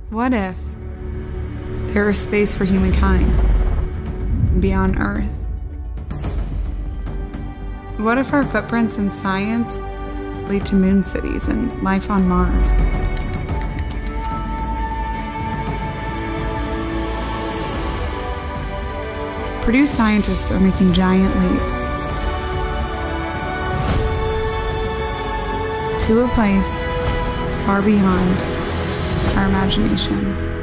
What if there is space for humankind beyond Earth? What if our footprints in science lead to moon cities and life on Mars? Purdue scientists are making giant leaps to a place far beyond our imaginations.